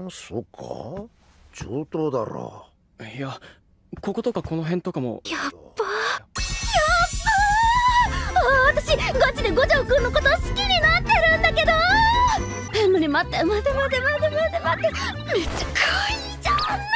そっか、上等だろ。 いや、こことかこの辺とかも。 やっば私ガチで五条くんのこと好きになってるんだけど。待ってめっちゃ可愛いじゃん。